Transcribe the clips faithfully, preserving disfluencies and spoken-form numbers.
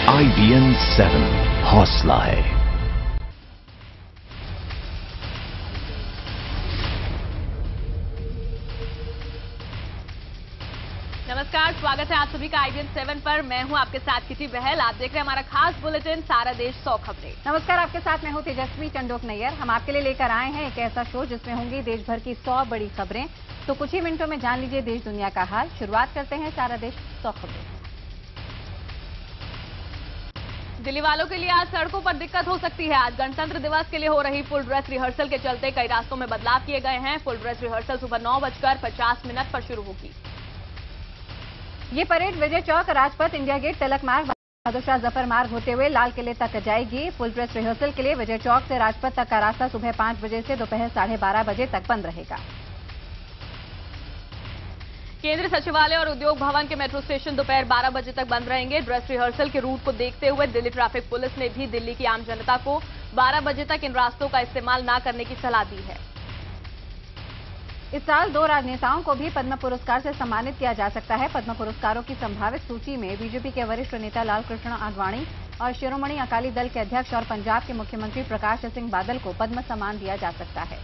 आई B N seven हौसला है। नमस्कार, स्वागत है आप सभी का आई बी एन सेवन पर। मैं हूं आपके साथ किटी बहल। आप देख रहे हैं हमारा खास बुलेटिन सारा देश सौ खबरें। नमस्कार, आपके साथ मैं हूं तेजस्वी चंडोक नैयर। हम आपके लिए लेकर आए हैं एक ऐसा शो जिसमें होंगी देश भर की सौ बड़ी खबरें। तो कुछ ही मिनटों में जान लीजिए देश दुनिया का हाल। शुरुआत करते हैं सारा देश सौ खबरें। दिल्ली वालों के लिए आज सड़कों पर दिक्कत हो सकती है। आज गणतंत्र दिवस के लिए हो रही फुल ड्रेस रिहर्सल के चलते कई रास्तों में बदलाव किए गए हैं। फुल ड्रेस रिहर्सल सुबह नौ बजकर पचास मिनट पर शुरू होगी। ये parade Vijay Chowk, Rajpath, India Gate, Tilak Marg, Bahadur Shah Zafar मार्ग होते हुए लाल किले तक जाएगी। फुल ड्रेस रिहर्सल के लिए विजय चौक से राजपथ तक का रास्ता सुबह पांच बजे से दोपहर साढ़े बारह बजे तक बंद रहेगा। केंद्रीय सचिवालय और उद्योग भवन के मेट्रो स्टेशन दोपहर बारह बजे तक बंद रहेंगे। ड्रेस रिहर्सल के रूट को देखते हुए दिल्ली ट्रैफिक पुलिस ने भी दिल्ली की आम जनता को बारह बजे तक इन रास्तों का इस्तेमाल न करने की सलाह दी है। इस साल दो राजनेताओं को भी पद्म पुरस्कार से सम्मानित किया जा सकता है। पद्म पुरस्कारों की संभावित सूची में बीजेपी के वरिष्ठ नेता लाल कृष्ण आडवाणी और शिरोमणि अकाली दल के अध्यक्ष और पंजाब के मुख्यमंत्री प्रकाश सिंह बादल को पद्म सम्मान दिया जा सकता है।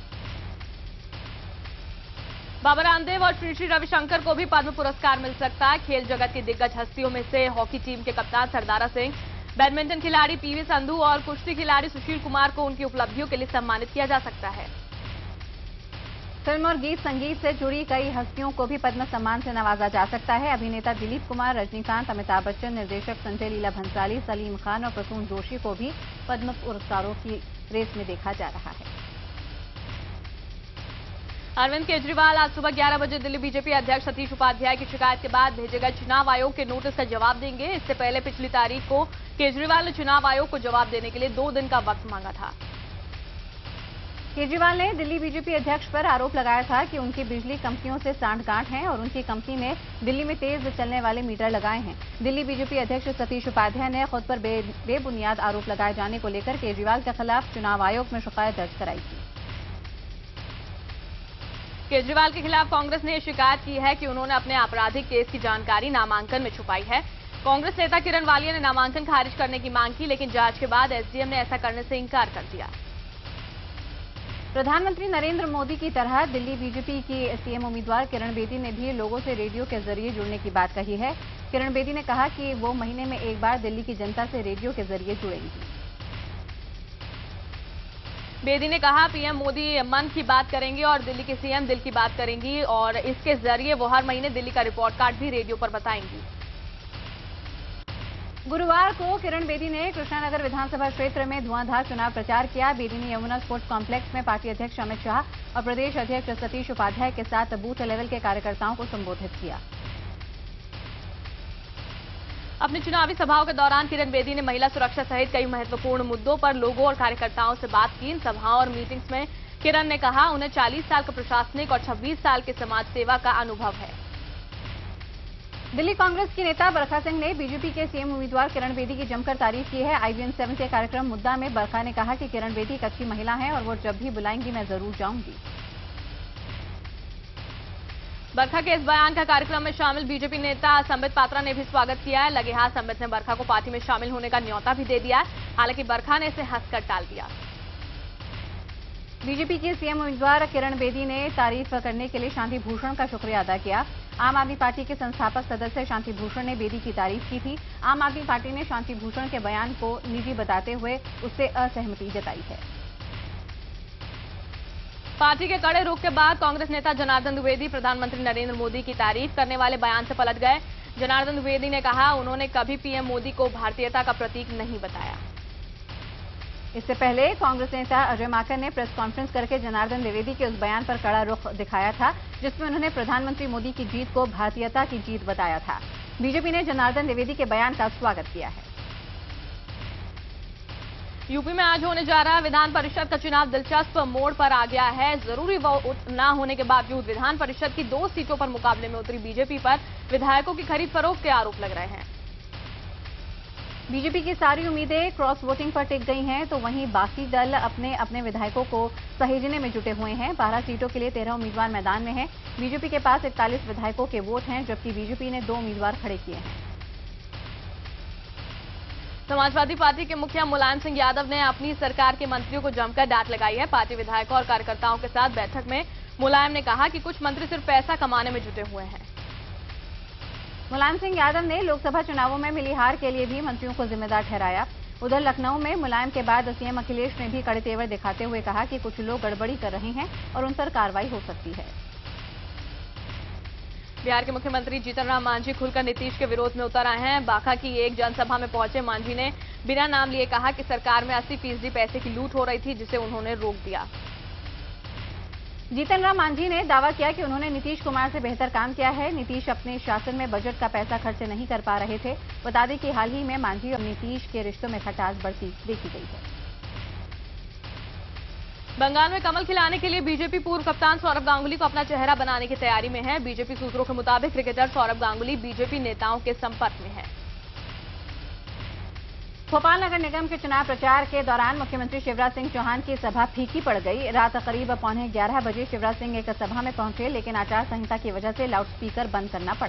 बाबा रामदेव और श्री श्री रविशंकर को भी पद्म पुरस्कार मिल सकता है। खेल जगत की दिग्गज हस्तियों में से हॉकी टीम के कप्तान सरदारा सिंह, बैडमिंटन खिलाड़ी पीवी संधू और कुश्ती खिलाड़ी सुशील कुमार को उनकी उपलब्धियों के लिए सम्मानित किया जा सकता है। फिल्म और गीत संगीत से जुड़ी कई हस्तियों को भी पद्म सम्मान से नवाजा जा सकता है। अभिनेता दिलीप कुमार, रजनीकांत, अमिताभ बच्चन, निर्देशक संजय लीला भंसाली, सलीम खान और प्रसून जोशी को भी पद्म पुरस्कारों की रेस में देखा जा रहा है। अरविंद केजरीवाल आज सुबह ग्यारह बजे दिल्ली बीजेपी अध्यक्ष सतीश उपाध्याय की शिकायत के बाद भेजे गए चुनाव आयोग के नोटिस का जवाब देंगे। इससे पहले पिछली तारीख को केजरीवाल ने चुनाव आयोग को जवाब देने के लिए दो दिन का वक्त मांगा था। केजरीवाल ने दिल्ली बीजेपी अध्यक्ष पर आरोप लगाया था कि उनकी बिजली कंपनियों से सांठगांठ है और उनकी कंपनी ने दिल्ली में तेज चलने वाले मीटर लगाए हैं। दिल्ली बीजेपी अध्यक्ष सतीश उपाध्याय ने खुद पर बे, बेबुनियाद आरोप लगाए जाने को लेकर केजरीवाल के खिलाफ चुनाव आयोग में शिकायत दर्ज कराई थी। केजरीवाल के खिलाफ कांग्रेस ने शिकायत की है कि उन्होंने अपने आपराधिक केस की जानकारी नामांकन में छुपाई है। कांग्रेस नेता किरण वालिया ने नामांकन खारिज करने की मांग की, लेकिन जांच के बाद एस डी एम ने ऐसा करने से इंकार कर दिया। प्रधानमंत्री नरेंद्र मोदी की तरह दिल्ली बीजेपी की सीएम उम्मीदवार किरण बेदी ने भी लोगों से रेडियो के जरिए जुड़ने की बात कही है। किरण बेदी ने कहा कि वो महीने में एक बार दिल्ली की जनता से रेडियो के जरिए जुड़ेंगी। बेदी ने कहा पीएम मोदी मन की बात करेंगे और दिल्ली की सीएम दिल की बात करेंगी और इसके जरिए वो हर महीने दिल्ली का रिपोर्ट कार्ड भी रेडियो पर बताएंगी। गुरुवार को किरण बेदी ने कृष्णानगर विधानसभा क्षेत्र में धुआंधार चुनाव प्रचार किया। बेदी ने यमुना स्पोर्ट्स कॉम्प्लेक्स में पार्टी अध्यक्ष अमित शाह और प्रदेश अध्यक्ष सतीश उपाध्याय के साथ बूथ लेवल के कार्यकर्ताओं को संबोधित किया। अपनी चुनावी सभाओं के दौरान किरण बेदी ने महिला सुरक्षा सहित कई महत्वपूर्ण मुद्दों पर लोगों और कार्यकर्ताओं से बात की। इन सभाओं और मीटिंग्स में किरण ने कहा उन्हें चालीस साल का प्रशासनिक और छब्बीस साल के समाज सेवा का अनुभव है। दिल्ली कांग्रेस की नेता बरखा सिंह ने बीजेपी के सीएम उम्मीदवार किरण बेदी की जमकर तारीफ की है। आई बी एन सेवन के कार्यक्रम मुद्दा में बरखा ने कहा कि किरण बेदी एक अच्छी महिला है और वो जब भी बुलाएंगी मैं जरूर जाऊंगी। बरखा के इस बयान का कार्यक्रम में शामिल बीजेपी नेता संबित पात्रा ने भी स्वागत किया है। लगे हाथ संबित ने बरखा को पार्टी में शामिल होने का न्योता भी दे दिया है। हालांकि बरखा ने इसे हंसकर टाल दिया। बीजेपी की सीएम उम्मीदवार किरण बेदी ने तारीफ करने के लिए शांति भूषण का शुक्रिया अदा किया। आम आदमी पार्टी के संस्थापक सदस्य शांति भूषण ने बेदी की तारीफ की थी। आम आदमी पार्टी ने शांति भूषण के बयान को निजी बताते हुए उससे असहमति जताई है। पार्टी के कड़े रुख के बाद कांग्रेस नेता जनार्दन द्विवेदी प्रधानमंत्री नरेंद्र मोदी की तारीफ करने वाले बयान से पलट गए। जनार्दन द्विवेदी ने कहा उन्होंने कभी पीएम मोदी को भारतीयता का प्रतीक नहीं बताया। इससे पहले कांग्रेस नेता अजय माकन ने प्रेस कॉन्फ्रेंस करके जनार्दन द्विवेदी के उस बयान पर कड़ा रुख दिखाया था जिसमें उन्होंने प्रधानमंत्री मोदी की जीत को भारतीयता की जीत बताया था। बीजेपी ने जनार्दन द्विवेदी के बयान का स्वागत किया है। यूपी में आज होने जा रहा विधान परिषद का चुनाव दिलचस्प मोड़ पर आ गया है। जरूरी वोट न होने के बावजूद विधान परिषद की दो सीटों पर मुकाबले में उतरी बीजेपी पर विधायकों की खरीद फरोख्त के आरोप लग रहे हैं। बीजेपी की सारी उम्मीदें क्रॉस वोटिंग पर टिक गई हैं, तो वहीं बाकी दल अपने अपने विधायकों को सहेजने में जुटे हुए हैं। बारह सीटों के लिए तेरह उम्मीदवार मैदान में हैं। बीजेपी के पास इकतालीस विधायकों के वोट हैं, जबकि बीजेपी ने दो उम्मीदवार खड़े किए हैं। समाजवादी पार्टी के मुखिया मुलायम सिंह यादव ने अपनी सरकार के मंत्रियों को जमकर डांट लगाई है। पार्टी विधायकों और कार्यकर्ताओं के साथ बैठक में मुलायम ने कहा कि कुछ मंत्री सिर्फ पैसा कमाने में जुटे हुए हैं। मुलायम सिंह यादव ने लोकसभा चुनावों में मिली हार के लिए भी मंत्रियों को जिम्मेदार ठहराया। उधर लखनऊ में मुलायम के बाद सीएम अखिलेश ने भी कड़े तेवर दिखाते हुए कहा कि कुछ लोग गड़बड़ी कर रहे हैं और उन पर कार्रवाई हो सकती है। बिहार के मुख्यमंत्री जीतन राम मांझी खुलकर नीतीश के विरोध में उतर आए हैं। बांका की एक जनसभा में पहुंचे मांझी ने बिना नाम लिए कहा कि सरकार में अस्सी फीसदी पैसे की लूट हो रही थी, जिसे उन्होंने रोक दिया। जीतन राम मांझी ने दावा किया कि उन्होंने नीतीश कुमार से बेहतर काम किया है। नीतीश अपने शासन में बजट का पैसा खर्च नहीं कर पा रहे थे। बता दें कि हाल ही में मांझी और नीतीश के रिश्तों में खटास बढ़ती देखी गई है। बंगाल में कमल खिलाने के लिए बीजेपी पूर्व कप्तान सौरभ गांगुली को अपना चेहरा बनाने की तैयारी में है। बीजेपी सूत्रों के मुताबिक क्रिकेटर सौरभ गांगुली बीजेपी नेताओं के संपर्क में है। भोपाल नगर निगम के चुनाव प्रचार के दौरान मुख्यमंत्री शिवराज सिंह चौहान की सभा फीकी पड़ गई। रात करीब पौने ग्यारह बजे शिवराज सिंह एक सभा में पहुंचे, लेकिन आचार संहिता की वजह से लाउडस्पीकर बंद करना पड़ा।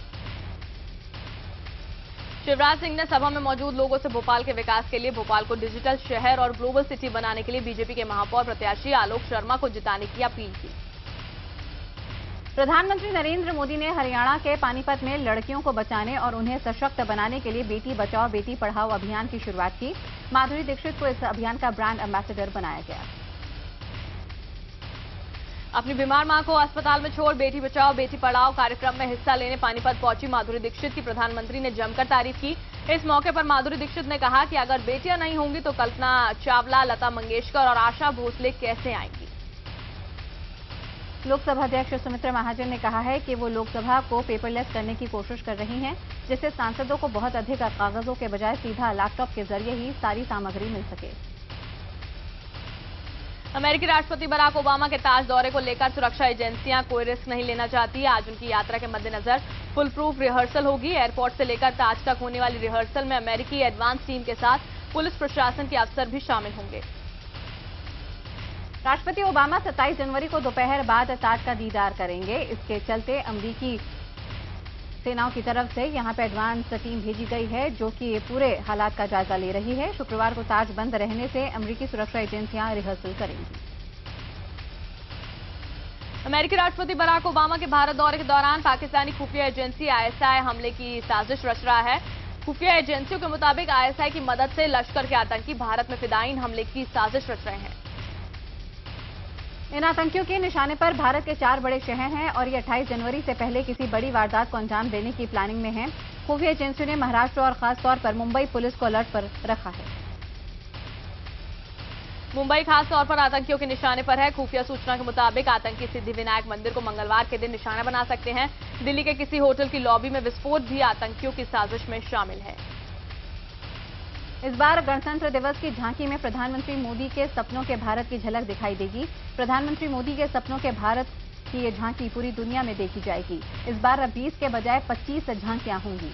शिवराज सिंह ने सभा में मौजूद लोगों से भोपाल के विकास के लिए भोपाल को डिजिटल शहर और ग्लोबल सिटी बनाने के लिए बीजेपी के महापौर प्रत्याशी आलोक शर्मा को जिताने की अपील की। प्रधानमंत्री नरेंद्र मोदी ने हरियाणा के पानीपत में लड़कियों को बचाने और उन्हें सशक्त बनाने के लिए बेटी बचाओ बेटी पढ़ाओ अभियान की शुरुआत की। माधुरी दीक्षित को इस अभियान का ब्रांड एम्बेसडर बनाया गया। अपनी बीमार मां को अस्पताल में छोड़ बेटी बचाओ बेटी पढ़ाओ कार्यक्रम में हिस्सा लेने पानीपत पहुंची माधुरी दीक्षित की प्रधानमंत्री ने जमकर तारीफ की। इस मौके पर माधुरी दीक्षित ने कहा कि अगर बेटियां नहीं होंगी तो कल्पना चावला, लता मंगेशकर और आशा भोसले कैसे आएंगी। लोकसभा अध्यक्ष सुमित्रा महाजन ने कहा है कि वो लोकसभा को पेपरलेस करने की कोशिश कर रही हैं, जिससे सांसदों को बहुत अधिक कागजों के बजाय सीधा लैपटॉप के जरिए ही सारी सामग्री मिल सके। अमेरिकी राष्ट्रपति बराक ओबामा के ताज दौरे को लेकर सुरक्षा एजेंसियां कोई रिस्क नहीं लेना चाहती। आज उनकी यात्रा के मद्देनजर फुल प्रूफ रिहर्सल होगी। एयरपोर्ट से लेकर ताज तक होने वाली रिहर्सल में अमेरिकी एडवांस टीम के साथ पुलिस प्रशासन के अफसर भी शामिल होंगे। राष्ट्रपति ओबामा सत्ताईस जनवरी को दोपहर बाद ताज का दीदार करेंगे। इसके चलते अमेरिकी सेनाओं की तरफ से यहां पर एडवांस टीम भेजी गई है, जो कि पूरे हालात का जायजा ले रही है। शुक्रवार को ताज बंद रहने से अमेरिकी सुरक्षा एजेंसियां रिहर्सल करेंगी। अमेरिकी राष्ट्रपति बराक ओबामा के भारत दौरे के दौरान पाकिस्तानी खुफिया एजेंसी आईएसआई हमले की साजिश रच रहा है। खुफिया एजेंसियों के मुताबिक आईएसआई की मदद से लश्कर के आतंकी भारत में फिदायीन हमले की साजिश रच रहे हैं। इन आतंकियों के निशाने पर भारत के चार बड़े शहर हैं और ये अट्ठाईस जनवरी से पहले किसी बड़ी वारदात को अंजाम देने की प्लानिंग में हैं। खुफिया एजेंसियों ने महाराष्ट्र और खासतौर पर मुंबई पुलिस को अलर्ट पर रखा है। मुंबई खास तौर पर आतंकियों के निशाने पर है। खुफिया सूचना के मुताबिक आतंकी सिद्धिविनायक मंदिर को मंगलवार के दिन निशाना बना सकते हैं। दिल्ली के किसी होटल की लॉबी में विस्फोट भी आतंकियों की साजिश में शामिल है। इस बार गणतंत्र दिवस की झांकी में प्रधानमंत्री मोदी के सपनों के भारत की झलक दिखाई देगी। प्रधानमंत्री मोदी के सपनों के भारत की ये झांकी पूरी दुनिया में देखी जाएगी। इस बार बीस के बजाय पच्चीस झांकियां होंगी।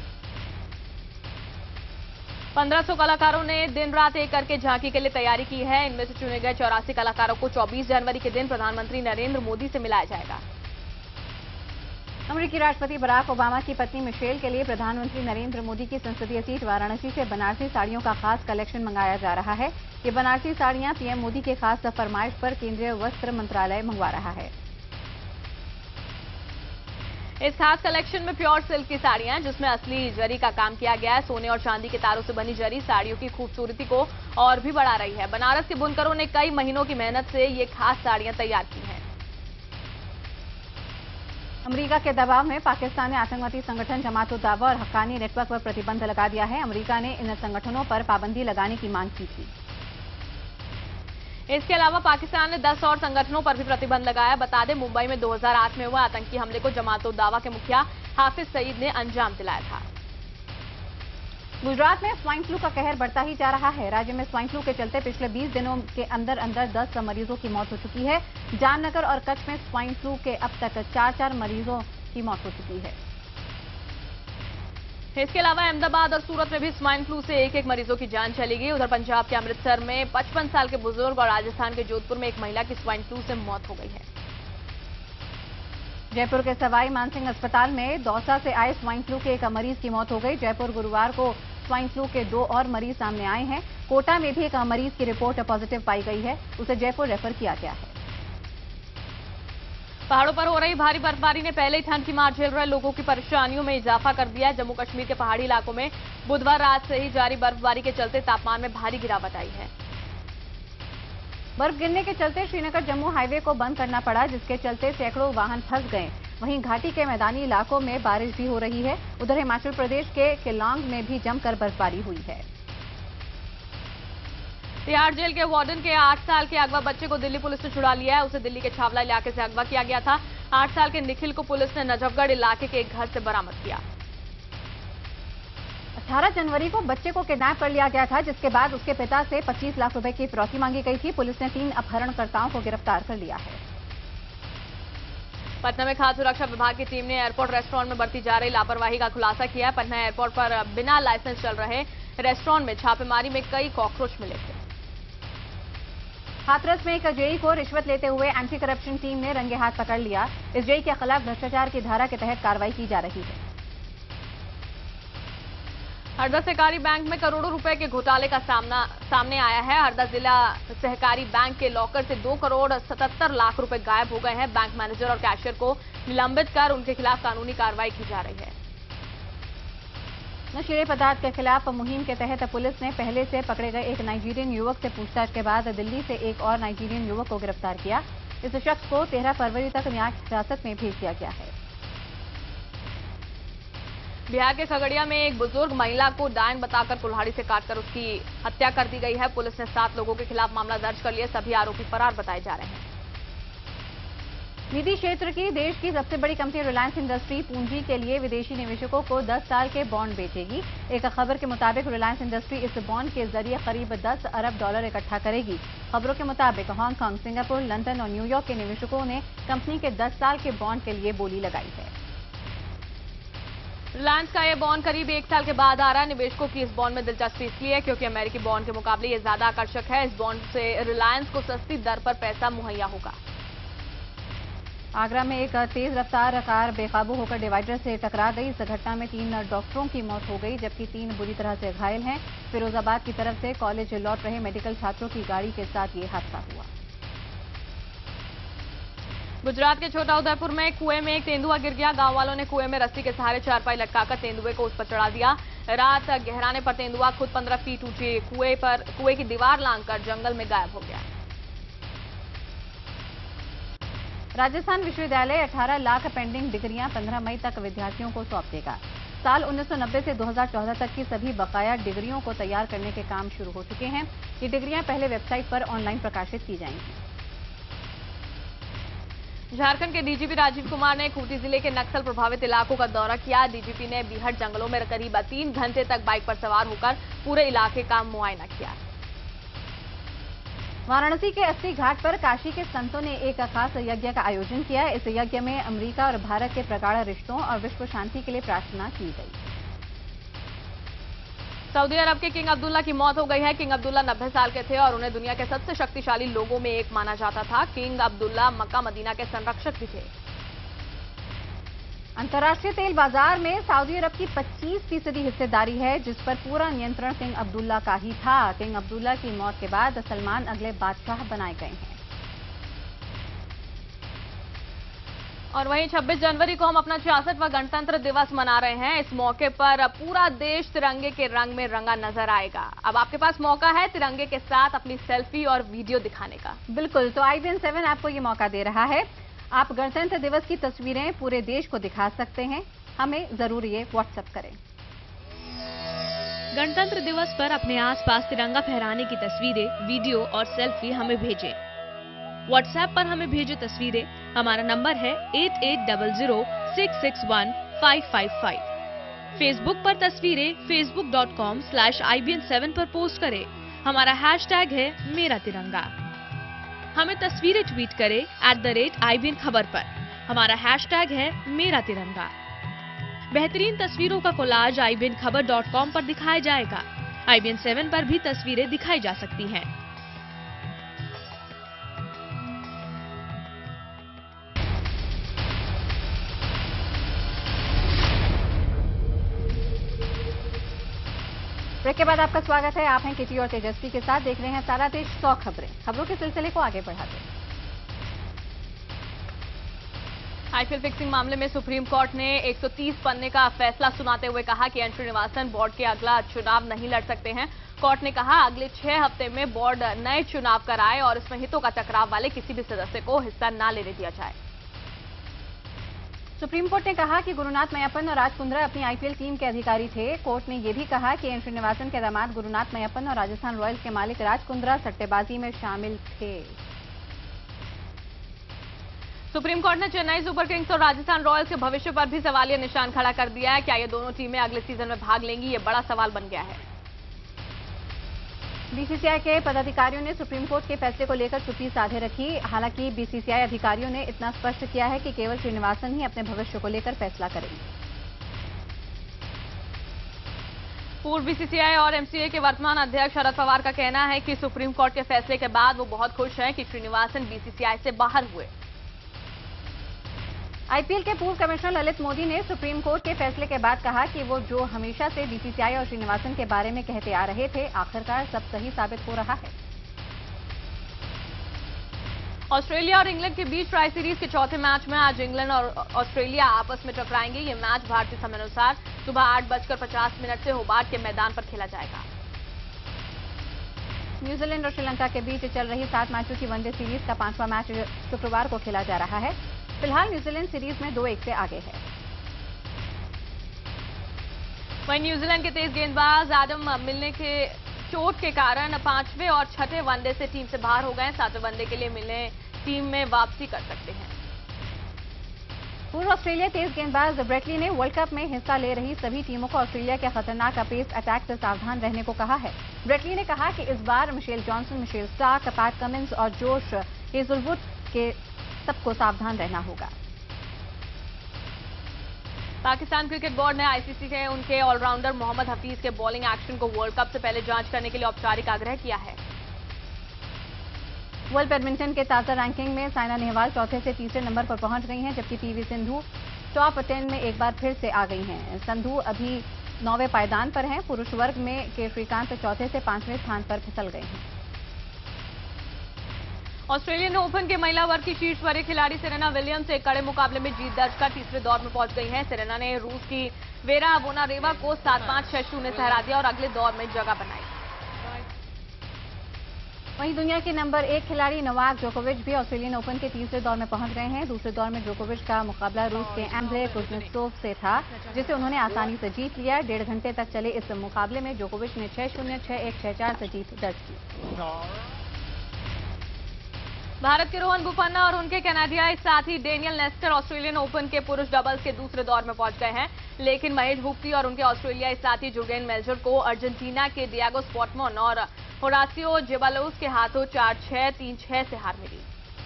पंद्रह सौ कलाकारों ने दिन रात एक करके झांकी के लिए तैयारी की है। इनमें से चुने गए चौरासी कलाकारों को चौबीस जनवरी के दिन प्रधानमंत्री नरेंद्र मोदी से मिलाया जाएगा। अमेरिकी राष्ट्रपति बराक ओबामा की पत्नी मिशेल के लिए प्रधानमंत्री नरेंद्र मोदी की संसदीय सीट वाराणसी से बनारसी साड़ियों का खास कलेक्शन मंगाया जा रहा है। ये बनारसी साड़ियां पीएम मोदी के खास फरमाइश पर केंद्रीय वस्त्र मंत्रालय मंगवा रहा है। इस खास कलेक्शन में प्योर सिल्क की साड़ियां, जिसमें असली जरी का काम किया गया है। सोने और चांदी के तारों से बनी जरी साड़ियों की खूबसूरती को और भी बढ़ा रही है। बनारस के बुनकरों ने कई महीनों की मेहनत से ये खास साड़ियां तैयार की हैं। अमेरिका के दबाव में पाकिस्तान ने आतंकवादी संगठन जमात उद दावा और हक्कानी नेटवर्क पर प्रतिबंध लगा दिया है। अमेरिका ने इन संगठनों पर पाबंदी लगाने की मांग की थी। इसके अलावा पाकिस्तान ने दस और संगठनों पर भी प्रतिबंध लगाया। बता दें, मुंबई में दो हज़ार आठ में हुए आतंकी हमले को जमात उद दावा के मुखिया हाफिज सईद ने अंजाम दिलाया था। गुजरात में स्वाइन फ्लू का कहर बढ़ता ही जा रहा है। राज्य में स्वाइन फ्लू के चलते पिछले बीस दिनों के अंदर अंदर दस मरीजों की मौत हो चुकी है। जामनगर और कच्छ में स्वाइन फ्लू के अब तक चार चार मरीजों की मौत हो चुकी है। इसके अलावा अहमदाबाद और सूरत में भी स्वाइन फ्लू से एक एक मरीजों की जान चली गई। उधर पंजाब के अमृतसर में पचपन साल के बुजुर्ग और राजस्थान के जोधपुर में एक महिला की स्वाइन फ्लू से मौत हो गई है। जयपुर के सवाई मानसिंह अस्पताल में दौसा से आए स्वाइन फ्लू के एक मरीज की मौत हो गई। जयपुर गुरुवार को स्वाइन फ्लू के दो और मरीज सामने आए हैं। कोटा में भी एक मरीज की रिपोर्ट पॉजिटिव पाई गई है, उसे जयपुर रेफर किया गया है। पहाड़ों पर हो रही भारी बर्फबारी ने पहले ही ठंड की मार झेल रहे लोगों की परेशानियों में इजाफा कर दिया है। जम्मू कश्मीर के पहाड़ी इलाकों में बुधवार रात से ही जारी बर्फबारी के चलते तापमान में भारी गिरावट आई है। बर्फ गिरने के चलते श्रीनगर जम्मू हाईवे को बंद करना पड़ा, जिसके चलते सैकड़ों वाहन फंस गए। वहीं घाटी के मैदानी इलाकों में बारिश भी हो रही है। उधर हिमाचल प्रदेश के केलांग में भी जमकर बर्फबारी हुई है। तिहाड़ जेल के वार्डन के आठ साल के अगवा बच्चे को दिल्ली पुलिस ने छुड़ा लिया है। उसे दिल्ली के छावला इलाके से अगवा किया गया था। आठ साल के निखिल को पुलिस ने नजफगढ़ इलाके के एक घर से बरामद किया। अठारह जनवरी को बच्चे को किडनैप कर लिया गया था, जिसके बाद उसके पिता से पच्चीस लाख रुपए की फिरौती मांगी गई थी। पुलिस ने तीन अपहरणकर्ताओं को गिरफ्तार कर लिया है। पटना में खाद्य सुरक्षा विभाग की टीम ने एयरपोर्ट रेस्टोरेंट में बरती जा रही लापरवाही का खुलासा किया है। पटना एयरपोर्ट पर बिना लाइसेंस चल रहे रेस्टोरेंट में छापेमारी में कई कॉकरोच मिले थे। हाथरस में एक जेई को रिश्वत लेते हुए एंटी करप्शन टीम ने रंगे हाथ पकड़ लिया। इस जेई के खिलाफ भ्रष्टाचार की धारा के तहत कार्रवाई की जा रही है। हरदा सहकारी बैंक में करोड़ों रुपए के घोटाले का सामना सामने आया है। हरदा जिला सहकारी बैंक के लॉकर से दो करोड़ सतहत्तर लाख रुपए गायब हो गए हैं। बैंक मैनेजर और कैशियर को निलंबित कर उनके खिलाफ कानूनी कार्रवाई की जा रही है। नशीले पदार्थ के खिलाफ मुहिम के तहत पुलिस ने पहले से पकड़े गए एक नाइजीरियन युवक से पूछताछ के बाद दिल्ली से एक और नाइजीरियन युवक को गिरफ्तार किया। इस शख्स को तेरह फरवरी तक न्यायिक हिरासत में भेज दिया गया है। बिहार के खगड़िया में एक बुजुर्ग महिला को डायन बताकर कुल्हाड़ी से काटकर उसकी हत्या कर दी गई है। पुलिस ने सात लोगों के खिलाफ मामला दर्ज कर लिया। सभी आरोपी फरार बताए जा रहे हैं। निजी क्षेत्र की देश की सबसे बड़ी कंपनी रिलायंस इंडस्ट्री पूंजी के लिए विदेशी निवेशकों को दस साल के बॉन्ड बेचेगी। एक खबर के मुताबिक रिलायंस इंडस्ट्री इस बॉन्ड के जरिए करीब दस अरब डॉलर इकट्ठा करेगी। खबरों के मुताबिक हांगकांग, सिंगापुर, लंदन और न्यूयॉर्क के निवेशकों ने कंपनी के दस साल के बॉन्ड के लिए बोली लगाई है। रिलायंस का यह बॉन्ड करीब एक साल के बाद आ रहा है। निवेशकों की इस बॉन्ड में दिलचस्पी इसलिए है क्योंकि अमेरिकी बॉन्ड के मुकाबले ये ज्यादा आकर्षक है। इस बॉन्ड से रिलायंस को सस्ती दर पर पैसा मुहैया होगा। आगरा में एक तेज रफ्तार कार बेकाबू होकर डिवाइडर से टकरा गई। इस घटना में तीन डॉक्टरों की मौत हो गई, जबकि तीन बुरी तरह से घायल हैं। फिरोजाबाद की तरफ से कॉलेज लौट रहे मेडिकल छात्रों की गाड़ी के साथ ये हादसा हुआ। गुजरात के छोटा उदयपुर में कुएं में एक तेंदुआ गिर गया। गांव वालों ने कुएं में रस्सी के सहारे चारपाई लटकाकर तेंदुए को उस पर चढ़ा दिया। रात गहराने पर तेंदुआ खुद पंद्रह फीट ऊंचे कुएं पर कुएं की दीवार लांघकर जंगल में गायब हो गया। राजस्थान विश्वविद्यालय अठारह लाख पेंडिंग डिग्रियां पंद्रह मई तक विद्यार्थियों को सौंप देगा। साल उन्नीस सौ नब्बे से दो हज़ार चौदह तक की सभी बकाया डिग्रियों को तैयार करने के काम शुरू हो चुके हैं। ये डिग्रियां पहले वेबसाइट पर ऑनलाइन प्रकाशित की जाएंगी। झारखंड के डीजीपी राजीव कुमार ने खूंटी जिले के नक्सल प्रभावित इलाकों का दौरा किया। डीजीपी ने बीहट जंगलों में करीब तीन घंटे तक बाइक पर सवार होकर पूरे इलाके का मुआयना किया। वाराणसी के अस्सी घाट पर काशी के संतों ने एक खास यज्ञ का आयोजन किया। इस यज्ञ में अमेरिका और भारत के प्रगाढ़ रिश्तों और विश्व शांति के लिए प्रार्थना की गई। सऊदी अरब के किंग अब्दुल्ला की मौत हो गई है। किंग अब्दुल्ला नब्बे साल के थे और उन्हें दुनिया के सबसे शक्तिशाली लोगों में एक माना जाता था। किंग अब्दुल्ला मक्का मदीना के संरक्षक भी थे। अंतर्राष्ट्रीय तेल बाजार में सऊदी अरब की पच्चीस फीसदी हिस्सेदारी है, जिस पर पूरा नियंत्रण किंग अब्दुल्ला का ही था। किंग अब्दुल्ला की मौत के बाद सलमान अगले बादशाह बनाए गए हैं। और वहीं छब्बीस जनवरी को हम अपना छियासठवां गणतंत्र दिवस मना रहे हैं। इस मौके पर पूरा देश तिरंगे के रंग में रंगा नजर आएगा। अब आपके पास मौका है तिरंगे के साथ अपनी सेल्फी और वीडियो दिखाने का। बिल्कुल, तो आई बी एन सेवन आपको ये मौका दे रहा है। आप गणतंत्र दिवस की तस्वीरें पूरे देश को दिखा सकते हैं। हमें जरूर ये व्हाट्सएप करें। गणतंत्र दिवस पर अपने आसपास तिरंगा फहराने की तस्वीरें, वीडियो और सेल्फी हमें भेजें। व्हाट्सएप पर हमें भेजे तस्वीरें। हमारा नंबर है eight eight double zero six six one five five five. Facebook पर तस्वीरें Facebook dot com slash I B N seven पर पोस्ट करें। हमारा हैशटैग है मेरा तिरंगा। हमें तस्वीरें ट्वीट करें at the rate I B N Khabar पर। हमारा हैशटैग है मेरा तिरंगा। बेहतरीन तस्वीरों का collage I B N Khabar dot com पर दिखाया जाएगा। आई बी एन सेवन पर भी तस्वीरें दिखाई जा सकती हैं। ब्रेक के बाद आपका स्वागत है। आप हैं किटी और तेजस्वी के साथ, देख रहे हैं सारा देश सौ खबरें। खबरों के सिलसिले को आगे बढ़ाते हैं। आईपीएल फिक्सिंग मामले में सुप्रीम कोर्ट ने एक सौ तीस पन्ने का फैसला सुनाते हुए कहा कि एन श्रीनिवासन बोर्ड के अगला चुनाव नहीं लड़ सकते हैं। कोर्ट ने कहा अगले छह हफ्ते में बोर्ड नए चुनाव कराए और इसमें हितों का टकराव वाले किसी भी सदस्य को हिस्सा न लेने दिया जाए। सुप्रीम कोर्ट ने कहा कि गुरुनाथ मय्यप्पन और राज कुंद्रा अपनी आईपीएल टीम के अधिकारी थे। कोर्ट ने यह भी कहा कि एन श्रीनिवासन के दामाद गुरुनाथ मय्यप्पन और राजस्थान रॉयल्स के मालिक राज कुंद्रा सट्टेबाजी में शामिल थे। सुप्रीम कोर्ट ने चेन्नई सुपर किंग्स और राजस्थान रॉयल्स के भविष्य पर भी सवालिया निशान खड़ा कर दिया है। क्या ये दोनों टीमें अगले सीजन में भाग लेंगी, ये बड़ा सवाल बन गया है। बीसीसीआई के पदाधिकारियों ने सुप्रीम कोर्ट के फैसले को लेकर चुप्पी साधे रखी। हालांकि बीसीसीआई अधिकारियों ने इतना स्पष्ट किया है कि केवल श्रीनिवासन ही अपने भविष्य को लेकर फैसला करेंगे। पूर्व बीसीसीआई और एमसीए के वर्तमान अध्यक्ष शरद पवार का कहना है कि सुप्रीम कोर्ट के फैसले के बाद वो बहुत खुश हैं कि श्रीनिवासन बीसीसीआई से बाहर हुए। आईपीएल के पूर्व कमिश्नर ललित मोदी ने सुप्रीम कोर्ट के फैसले के बाद कहा कि वो जो हमेशा से बीसीसीआई और श्रीनिवासन के बारे में कहते आ रहे थे, आखिरकार सब सही साबित हो रहा है। ऑस्ट्रेलिया और इंग्लैंड के बीच ट्राई सीरीज के चौथे मैच में आज इंग्लैंड और ऑस्ट्रेलिया आपस में टकराएंगे। ये मैच भारतीय समय अनुसार सुबह आठ बजकर पचास मिनट से होबार्ट के मैदान पर खेला जाएगा। न्यूजीलैंड और श्रीलंका के बीच चल रही सात मैचों की वनडे सीरीज का पांचवा मैच शुक्रवार को खेला जा रहा है। फिलहाल न्यूजीलैंड सीरीज में दो एक से आगे है। वहीं न्यूजीलैंड के तेज गेंदबाज एडम मिलने के चोट के कारण पांचवें और छठे वनडे से टीम से बाहर हो गए। सातवें वनडे के लिए मिलने टीम में वापसी कर सकते हैं। पूर्व ऑस्ट्रेलिया तेज गेंदबाज ब्रेटली ने वर्ल्ड कप में हिस्सा ले रही सभी टीमों को ऑस्ट्रेलिया के खतरनाक पेस अटैक से सावधान रहने को कहा है। ब्रेटली ने कहा कि इस बार Mitchell Johnson, Mitchell Starc, Pat Cummins और जोश हेजलवुड के सबको सावधान रहना होगा। पाकिस्तान क्रिकेट बोर्ड ने आईसीसी से उनके ऑलराउंडर मोहम्मद हफीज के बॉलिंग एक्शन को वर्ल्ड कप से पहले जांच करने के लिए औपचारिक आग्रह किया है। वर्ल्ड बैडमिंटन के ताजा रैंकिंग में साइना नेहवाल चौथे से तीसरे नंबर पर पहुंच गई हैं, जबकि पीवी सिंधु टॉप टेन में एक बार फिर से आ गई हैं। सिंधु अभी नौवें पायदान पर हैं। पुरुष वर्ग में के श्रीकांत चौथे से पांचवें स्थान पर फिसल गए हैं। ऑस्ट्रेलियन ओपन के महिला वर्ग की शीर्ष वरीय खिलाड़ी सेरेना विलियम्स एक कड़े मुकाबले में जीत दर्ज कर तीसरे दौर में पहुंच गई हैं। सेरेना ने रूस की वेरा बोनारेवा को सात पांच छह शून्य से हरा दिया और अगले दौर में जगह बनाई। वहीं दुनिया के नंबर एक खिलाड़ी नोवाक जोकोविच भी ऑस्ट्रेलियन ओपन के तीसरे दौर में पहुंच गए हैं। दूसरे दौर में जोकोविच का मुकाबला रूस के एंड्रे कुज़नेत्सोव से था, जिसे उन्होंने आसानी से जीत लिया। डेढ़ घंटे तक चले इस मुकाबले में जोकोविच ने छह शून्य, छह एक, छह चार से जीत दर्ज की। भारत के रोहन बोपन्ना और उनके कनाडियाई साथी डेनियल नेस्टर ऑस्ट्रेलियन ओपन के पुरुष डबल्स के दूसरे दौर में पहुंच गए हैं, लेकिन महेश भूपति और उनके ऑस्ट्रेलियाई साथी जुर्गेन मेल्जर को अर्जेंटीना के डियागो स्पॉटमोन और होरासियो जेबालोस के हाथों चार छह, तीन छह से हार मिली।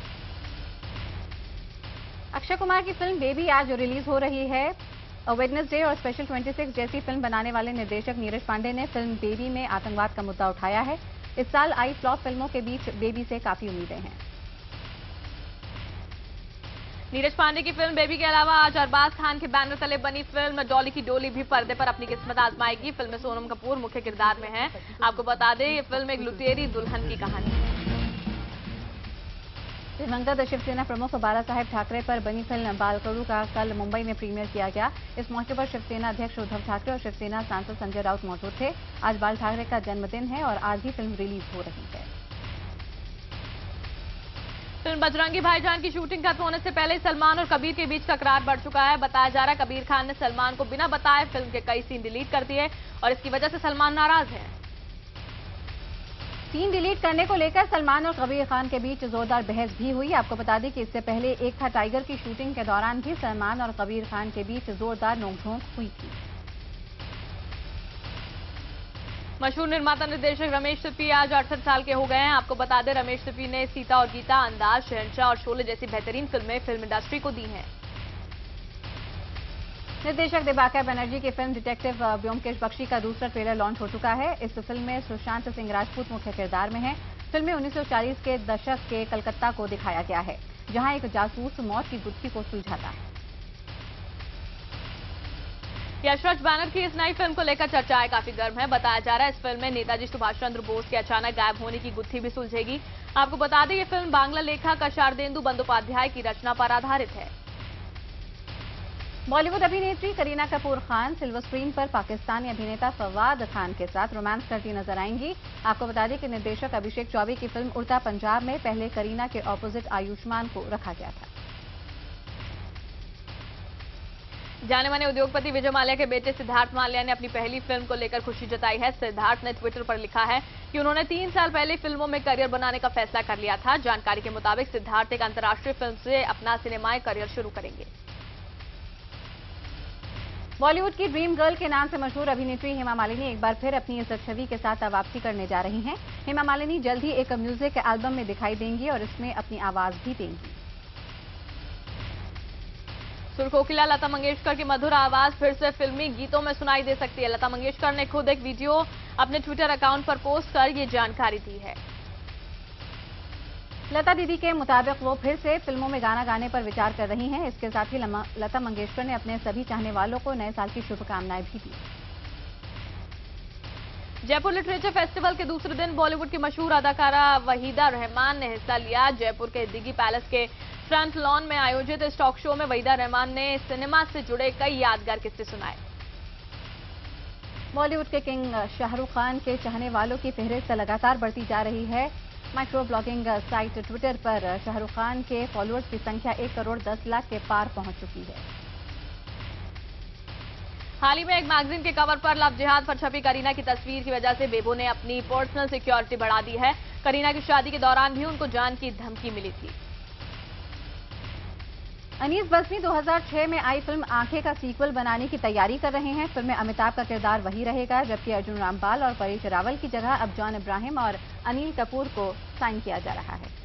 अक्षय कुमार की फिल्म बेबी आज रिलीज हो रही है। वेडनेसडे और स्पेशल छब्बीस जैसी फिल्म बनाने वाले निर्देशक नीरज पांडे ने फिल्म बेबी में आतंकवाद का मुद्दा उठाया है। इस साल आई फ्लॉप फिल्मों के बीच बेबी से काफी उम्मीदें हैं। नीरज पांडे की फिल्म बेबी के अलावा आज अरबाज खान के बैनर तले बनी फिल्म डॉली की डोली भी पर्दे पर अपनी किस्मत आजमाएगी। फिल्म में सोनम कपूर मुख्य किरदार में हैं। आपको बता दें, ये फिल्म एक लुटेरी दुल्हन की कहानी है। दिवंगत शिवसेना प्रमुख बाला साहेब ठाकरे पर बनी फिल्म बालकड़ू का कल मुंबई में प्रीमियर किया गया। इस मौके पर शिवसेना अध्यक्ष उद्धव ठाकरे और शिवसेना सांसद संजय राउत मौजूद थे। आज बाल ठाकरे का जन्मदिन है और आज ही फिल्म रिलीज हो रही है। फिल्म बजरंगी भाईजान की शूटिंग खत्म होने से पहले सलमान और कबीर के बीच तकरार बढ़ चुका है। बताया जा रहा है कबीर खान ने सलमान को बिना बताए फिल्म के कई सीन डिलीट कर दिए और इसकी वजह से सलमान नाराज है। सीन डिलीट करने को लेकर सलमान और कबीर खान के बीच जोरदार बहस भी हुई। आपको बता दें कि इससे पहले एक था टाइगर की शूटिंग के दौरान भी सलमान और कबीर खान के बीच जोरदार नोकझोंक हुई थी। मशहूर निर्माता निर्देशक रमेश सिप्पी आज अड़सठ साल के हो गए हैं। आपको बता दें, रमेश सिप्पी ने सीता और गीता, अंदाज, शहंशाह और शोले जैसी बेहतरीन फिल्में फिल्म इंडस्ट्री को दी हैं। निर्देशक दिवाकर बनर्जी की फिल्म डिटेक्टिव ब्योमकेश बख्शी का दूसरा ट्रेलर लॉन्च हो चुका है। इस फिल्म में सुशांत सिंह राजपूत मुख्य किरदार में है। फिल्म में उन्नीस सौ चालीस के दशक के कलकत्ता को दिखाया गया है, जहां एक जासूस मौत की गुत्थी को सुलझाता है। यशराज बैनर की इस नई फिल्म को लेकर चर्चाएं काफी गर्म है। बताया जा रहा है इस फिल्म में नेताजी सुभाष चंद्र बोस के अचानक गायब होने की गुत्थी भी सुलझेगी। आपको बता दें ये फिल्म बांग्ला लेखक शारदेंदु बंदोपाध्याय की रचना पर आधारित है। बॉलीवुड अभिनेत्री करीना कपूर खान सिल्वर स्क्रीन पर पाकिस्तानी अभिनेता फवाद खान के साथ रोमांस करती नजर आएंगी। आपको बता दें कि निर्देशक अभिषेक चौबे की फिल्म उड़ता पंजाब में पहले करीना के ऑपोजिट आयुष्मान को रखा गया था। जाने माने उद्योगपति विजय माल्या के बेटे सिद्धार्थ माल्या ने अपनी पहली फिल्म को लेकर खुशी जताई है। सिद्धार्थ ने ट्विटर पर लिखा है कि उन्होंने तीन साल पहले फिल्मों में करियर बनाने का फैसला कर लिया था। जानकारी के मुताबिक सिद्धार्थ एक अंतर्राष्ट्रीय फिल्म से अपना सिनेमाई करियर शुरू करेंगे। बॉलीवुड की ड्रीम गर्ल के नाम से मशहूर अभिनेत्री हेमा मालिनी एक बार फिर अपनी इस छवि के साथ वापसी करने जा रही हैं। हेमा मालिनी जल्द ही एक म्यूजिक एल्बम में दिखाई देंगी और इसमें अपनी आवाज भी देंगी। सुरकोकिला लता मंगेशकर की मधुर आवाज फिर से फिल्मी गीतों में सुनाई दे सकती है। लता मंगेशकर ने खुद एक वीडियो अपने ट्विटर अकाउंट पर पोस्ट कर ये जानकारी दी है। लता दीदी के मुताबिक वो फिर से फिल्मों में गाना गाने पर विचार कर रही हैं। इसके साथ ही लता मंगेशकर ने अपने सभी चाहने वालों को नए साल की शुभकामनाएं भी दी। जयपुर लिटरेचर फेस्टिवल के दूसरे दिन बॉलीवुड की मशहूर अदाकारा वहीदा रहमान ने हिस्सा लिया। जयपुर के दिग्गी पैलेस के फ्रंट लॉन में आयोजित इस टॉक शो में वहीदा रहमान ने सिनेमा से जुड़े कई यादगार किस्से सुनाए। बॉलीवुड के किंग शाहरुख खान के चाहने वालों की फहरिस्त लगातार बढ़ती जा रही है। माइक्रो ब्लॉगिंग साइट ट्विटर पर शाहरुख खान के फॉलोअर्स की संख्या एक करोड़ दस लाख के पार पहुंच चुकी है। हाल ही में एक मैगजीन के कवर पर लव जिहाद पर छपी करीना की तस्वीर की वजह से बेबो ने अपनी पर्सनल सिक्योरिटी बढ़ा दी है। करीना की शादी के दौरान भी उनको जान की धमकी मिली थी। अनीस बज़मी दो हज़ार छह में आई फिल्म आंखें का सीक्वल बनाने की तैयारी कर रहे हैं। फिल्म में अमिताभ का किरदार वही रहेगा, जबकि अर्जुन रामपाल और परेश रावल की जगह अब जॉन इब्राहिम और अनिल कपूर को साइन किया जा रहा है।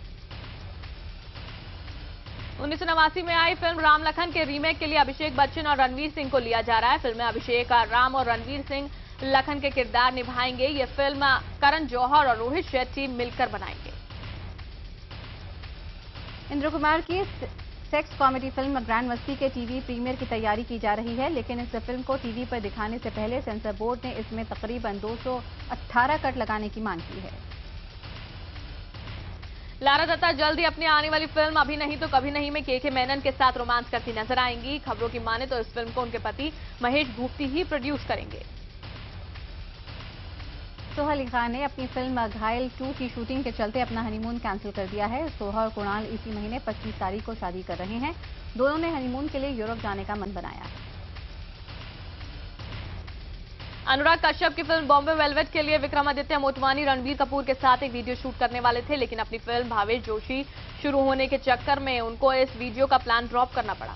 उन्नीस सौ नवासी में आई फिल्म राम लखन के रीमेक के लिए अभिषेक बच्चन और रणवीर सिंह को लिया जा रहा है। फिल्म में अभिषेक राम और रणवीर सिंह लखन के किरदार निभाएंगे। ये फिल्म करण जौहर और रोहित शेट्टी मिलकर बनाएंगे। इंद्र कुमार की सेक्स कॉमेडी फिल्म ग्रैंड मस्ती के टीवी प्रीमियर की तैयारी की जा रही है, लेकिन इस फिल्म को टीवी पर दिखाने से पहले सेंसर बोर्ड ने इसमें तकरीबन दो सौ अठारह कट लगाने की मांग की है। लारा दत्ता जल्द ही अपनी आने वाली फिल्म अभी नहीं तो कभी नहीं में के के मेनन के साथ रोमांस करती नजर आएंगी। खबरों की माने तो इस फिल्म को उनके पति महेश भूपति ही प्रोड्यूस करेंगे। सोहा अली खान ने अपनी फिल्म घायल टू की शूटिंग के चलते अपना हनीमून कैंसिल कर दिया है। सोहा और कुणाल इसी महीने पच्चीस तारीख को शादी कर रहे हैं। दोनों ने हनीमून के लिए यूरोप जाने का मन बनाया है। अनुराग कश्यप की फिल्म बॉम्बे वेलवेट के लिए विक्रमादित्य मोटवानी रणबीर कपूर के साथ एक वीडियो शूट करने वाले थे, लेकिन अपनी फिल्म भावेश जोशी शुरू होने के चक्कर में उनको इस वीडियो का प्लान ड्रॉप करना पड़ा।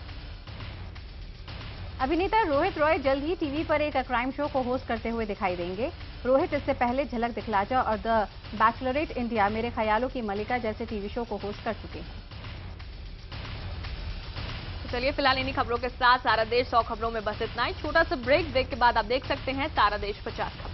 अभिनेता रोहित रॉय जल्द ही टीवी पर एक क्राइम शो को होस्ट करते हुए दिखाई देंगे। रोहित इससे पहले झलक दिखला जा और द बैचलरेट इंडिया, मेरे ख्यालों की मलिका जैसे टीवी शो को होस्ट कर चुके हैं। तो चलिए फिलहाल इन्हीं खबरों के साथ सारा देश सौ खबरों में बस इतना ही। छोटा सा ब्रेक, ब्रेक के बाद आप देख सकते हैं सारा देश पचास खबरें।